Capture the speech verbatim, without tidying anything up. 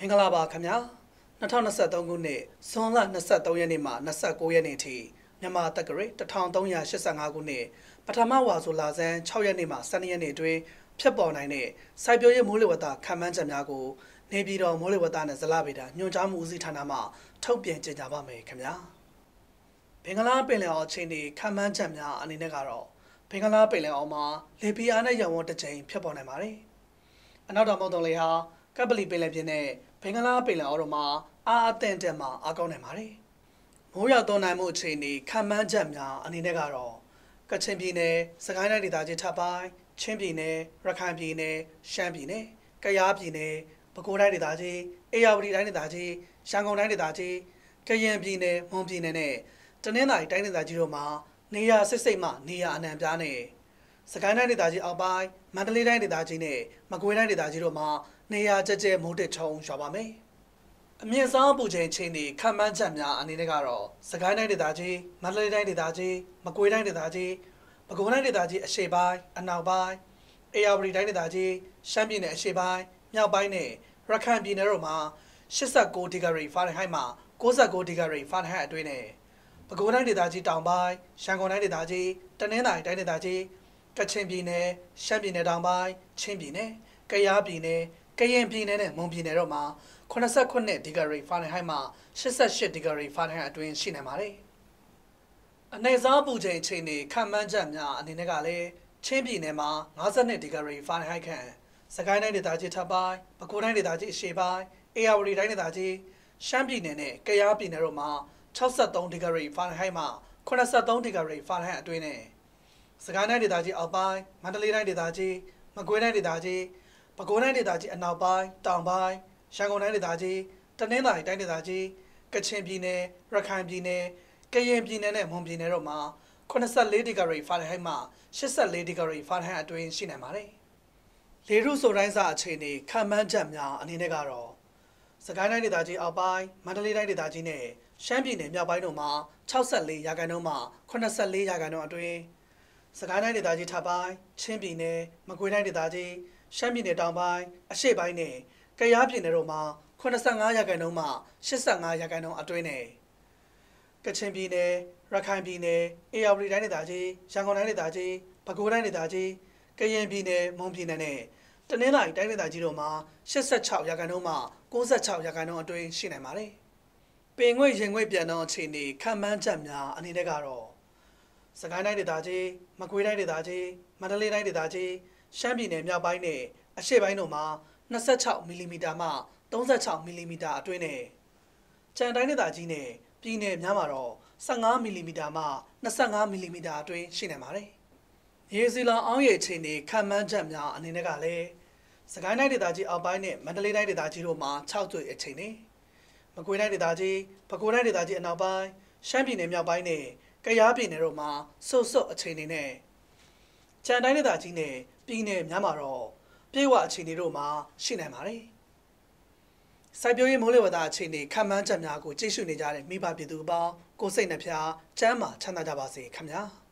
င်္ဂလာပါခင်ဗျာ၂၀၂၃ခုနှစ်ဇွန်လ၂၃ရက်နေ့မှ၂၉ရက်နေ့ထိမြန်မာတက္ကရာတစ်ထောင်သုံးရာရှစ်ဆယ့်ငါခုနှစ်ပထမဝါဆိုလဆန်း၆ရက်နေ့မှ၁၂ရက်နေ့အတွင်းဖြစ်ပေါ်နိုင်တဲ့စိုက်ပျိုးရေးမိုးလေဝသခန့်မှန်းချက်များကိုနေပြည်တော်မိုးလေဝသနဲ့ဇလဗေဒညွှန်ကြားမှုဦးစီးဌာနမှထုတ်ပြန်ကြေညာပါမယ်ခင်ဗျာဘင်္ဂလားပင်လယ်အော်အခြေအနေခန့်မှန်းချက်များအနေနဲ့ကတော့ဘင်္ဂလားပင်လယ်အော်မှာလေပြင်းအားနဲ့ရောင်ဝန်းတစ်ကြိမ်ဖြစ်ပေါ်နိုင်ပါတယ်အနောက်တောင်မုတ်တုံလေဟာကပ်ပလီပင်လယ်ပြင်နဲ့ဘင်္ဂလားပင်လယ်အော်တို့မှာအားအသင့်တက်မှာအားကောင်းနိုင်ပါတယ်မိုးရွာသွန်းနိုင်မှုအခြေအနေခန့်မှန်းချက်များအနေနဲ့ကတော့ကချင်ပြည်နယ်စကိုင်းတိုင်းဒေသကြီးထပ်ပိုင်းချင်းပြည်နယ်ရခိုင်ပြည်နယ်ရှမ်းပြည်နယ်ကယားပြည်နယ်ပဲခူးတိုင်းဒေသကြီးအေရဝတီတိုင်းဒေသကြီးရန်ကုန်တိုင်းဒေသကြီးကရင်ပြည်နယ်မွန်ပြည်နယ်နဲ့တနင်္သာရီတိုင်းဒေသကြီးတို့မှာနေရာစစ်စိတ်မှနေရာအနှံပြားနဲ့စကိုင်းတိုင်းဒေသကြီးအောက်ပိုင်းမန္တလေးတိုင်းဒေသကြီးနဲ့မကွေးတိုင်းဒေသကြီးတို့မှာနေရာကျကျမိုးတစ်ထုံရွာပါမယ်အမြင့်ဆုံးပူချိန်ချိန်နေခန့်မှန်းချက်များအနေနဲ့ကတော့စကိုင်းတိုင်းဒေသကြီးမန္တလေးတိုင်းဒေသကြီးမကွေးတိုင်းဒေသကြီးပဲခူးတိုင်းဒေသကြီးအရှေ့ပိုင်းအနောက်ပိုင်းအေရဝတီတိုင်းဒေသကြီးရှမ်းပြည်နယ်အရှေ့ပိုင်းမြောက်ပိုင်းနဲ့ရခိုင်ပြည်နယ်တို့မှာ၈၉ဒီဂရီဖာရင်ဟိုက်မှ၉၉ဒီဂရီဖာရင်ဟိုက်အတွင်းနဲ့ပဲခူးတိုင်းဒေသကြီးတောင်ပိုင်းရန်ကုန်တိုင်းဒေသကြီးတနင်္သာရီတိုင်းဒေသကြီးကချင်ပြည်နယ်ရှမ်းပြည်နယ်တောင်ပိုင်းချင်းပြည်နယ်ကယားပြည်နယ်ကရင်ပြည်နယ်နဲ့မွန်ပြည်နယ်တို့မှာ၈၉ဒီဂရီဖာရင်ဟိုက်မှ၈၈ဒီဂရီဖာရင်ဟိုက်အတွင်းရှိနိုင်ပါတယ်။အနေစားပူချိန်ချိန်နေခန့်မှန်းချက်များအနေနဲ့ကလည်းချင်းပြည်နယ်မှာ၅၂ဒီဂရီဖာရင်ဟိုက်ခန့်စကိုင်းတိုင်းဒေသကြီးထပ်ပိုင်းပဲခူးတိုင်းဒေသကြီးအရှေ့ပိုင်းအေရဝတီတိုင်းဒေသကြီးရှမ်းပြည်နယ်နဲ့ကယားပြည်နယ်တို့မှာ၆၃ဒီဂရီဖာရင်ဟိုက်မှ၈၃ဒီဂရီဖာရင်ဟိုက်အတွင်းနဲ့စကိုင်းတိုင်းဒေသကြီးအောက်ပိုင်းမန္တလေးတိုင်းဒေသကြီးမကွေးတိုင်းဒေသကြီးပဲခူးတိုင်းဒေသကြီးအနောက်ပိုင်းတောင်ပိုင်းရန်ကုန်တိုင်းဒေသကြီးတနင်္သာရီတိုင်းဒေသကြီးကချင်ပြည်နယ်ရခိုင်ပြည်နယ်ကရင်ပြည်နယ်နဲ့မွန်ပြည်နယ်တို့မှာ၈၄ဒီဂရီဖာရင်ဟိုက်မှ၈၄ဒီဂရီဖာရင်ဟိုက်အတွင်းရှိနိုင်ပါတယ်။လေထုဆိုတိုင်းစာအခြေအနေခန့်မှန်းချက်များအနေနဲ့ကတော့စကိုင်းတိုင်းဒေသကြီးအောက်ပိုင်းမန္တလေးတိုင်းဒေသကြီးနဲ့ရှမ်းပြည်နယ်မြောက်ပိုင်းတို့မှာ၆၄ရာခိုင်နှုန်းမှ၈၄ရာခိုင်နှုန်းအတွင်းစကိုင်းတိုင်းဒေသကြီးထပ်ပိုင်းချင်းပြည်နယ်မကွေးတိုင်းဒေသကြီးရှမ်းပြည်နယ်တောင်ပိုင်းအရှေ့ပိုင်းနဲ့ကယားပြည်နယ်တို့မှာ၈၅ရာခိုင်နှုန်းမှ၈၅ရာခိုင်နှုန်းအတွင်းနဲ့ကချင်ပြည်နယ်ရခိုင်ပြည်နယ်အေရဝတီတိုင်းဒေသကြီးရန်ကုန်တိုင်းဒေသကြီးပဲခူးတိုင်းဒေသကြီးကရင်ပြည်နယ်မွန်ပြည်နယ်နဲ့တနင်္သာရီတိုင်းဒေသကြီးတို့မှာ၈၆ရာခိုင်နှုန်းမှ၉၆ရာခိုင်နှုန်းအတွင်းရှိနိုင်ပါတယ်။ပင်ငွေရင်ငွေပြန်သောအခြေအနေခန့်မှန်းချက်များအနေနဲ့ကတော့စကိုင်းတိုင်းဒေသကြီးမကွေးတိုင်းဒေသကြီးမန္တလေးတိုင်းဒေသကြီးရှမ်းပြည်နယ်မြောက်ပိုင်းနဲ့အရှေ့ပိုင်းတို့မှာ၂၆မီလီမီတာမှ၃၆မီလီမီတာအတွင်းနဲ့ကြံတိုင်းဒေသကြီးနဲ့ပြည်နယ်များမှာတော့၁၅မီလီမီတာမှ၂၅မီလီမီတာအတွင်းရှိနိုင်ပါတယ်။ရေစီလောင်အောင်းရေချိန်တွေခန့်မှန်းချက်များအနေနဲ့ကလည်းစကိုင်းတိုင်းဒေသကြီးအောက်ပိုင်းနဲ့မန္တလေးတိုင်းဒေသကြီးတို့မှာ၆ကျွေအချိန်နဲ့မကွေးတိုင်းဒေသကြီးပဲခူးတိုင်းဒေသကြီးအနောက်ပိုင်းရှမ်းပြည်နယ်မြောက်ပိုင်းနဲ့ကယားပြည်နယ်တို့မှာစုတ်စုတ်အချိန်တွေနဲ့ကြံတိုင်းဒေသကြီးနဲ့ပြည်နယ်များမှာတော့ပြေဝအခြေအနေတို့မှာရှိနိုင်ပါတယ်။စိုက်ပျိုးရေးမိုးလေဝသအခြေအနေခန့်မှန်းချက်များကိုကြည့်ရှုနေကြတဲ့မိဘပြည်သူအပေါင်းကိုစိတ်နှဖျားကျန်းမာချမ်းသာကြပါစေခင်ဗျာ။